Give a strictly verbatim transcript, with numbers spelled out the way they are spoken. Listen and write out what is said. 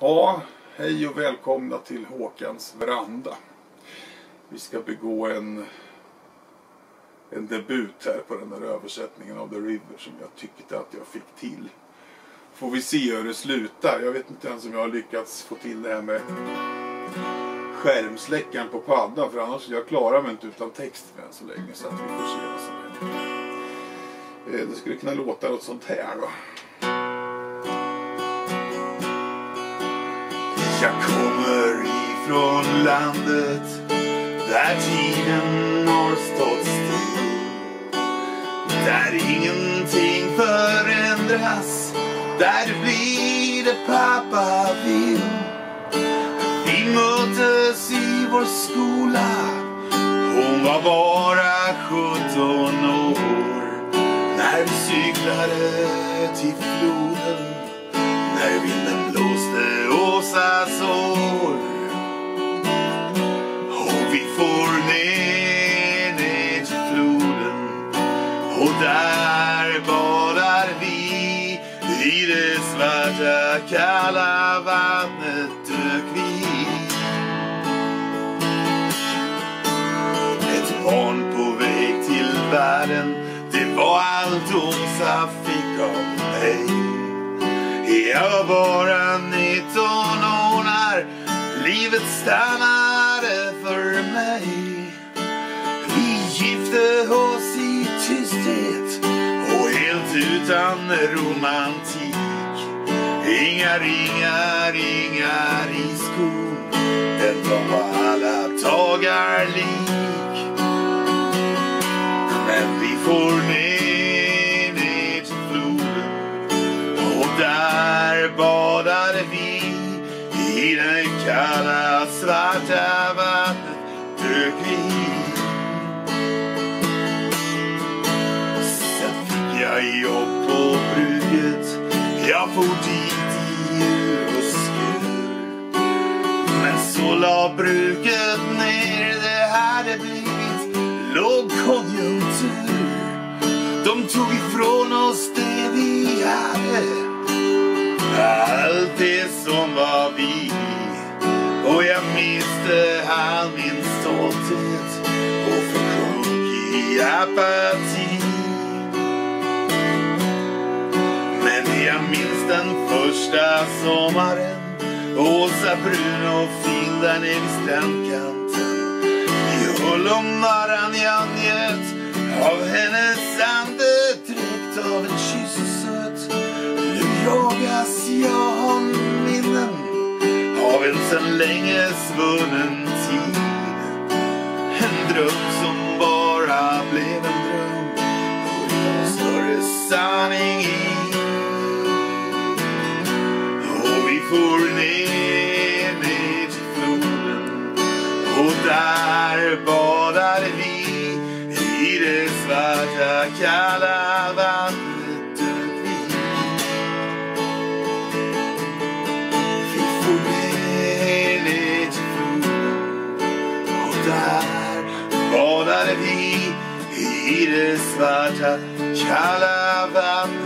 Ja, hej och välkomna till Håkans veranda. Vi ska begå en, en debut här på den här översättningen av The River som jag tyckte att jag fick till. Får vi se hur det slutar. Jag vet inte ens om jag har lyckats få till det här med skärmsläckaren på paddan, för annars jag klarar mig inte utan text för än så länge, så att vi får se vad som händer. Det skulle kunna låta något sånt här då. Jag kommer ifrån landet där tiden har stått still, där ingenting förändras, där det blir det pappa vill. Vi möttes i vår skola, hon var bara sjutton år, när vi cyklade till floden, när vinden blåste Åsas år. Och vi får ner, ner till floden, och där badar vi, i det svarta kalla vattnet dök vi. Ett barn på väg till världen, det var allt Åsa fick av mig. Jag var bara nitton år när livet stannade för mig. Vi gifte oss i tysthet och helt utan romantik. Inga ringar, inga i skon, den var alla dagar lik. Men vi får ner, ner till floden, och där badade vi, i den kalla svarta vattnet dök vi. Sen fick jag jobb på bruket, jag for dit i ur och skur. Men så la bruket ner, det hade blivit lågkonjunktur. De tog ifrån oss det vi hade, allt det som var vi. Och jag miste all min stolthet och försjönk i apati. Men jag minns den första sommaren, Åsa brun och fin där nere vid strandkanten. Vi höll om varann, jag njöt av hennes andedräkt, av en kyss och söt. Nu jagas jag av minnen av en sedan länge svunnen tid. En dröm som bara blev en dröm, och det var större sanning i. Och vi får ner, ner till floden, och där badade vi, i det svarta kalla vattnet dök vi. Vi får ner, ner till floden, och där badade vi, i det svarta kalla vattnet.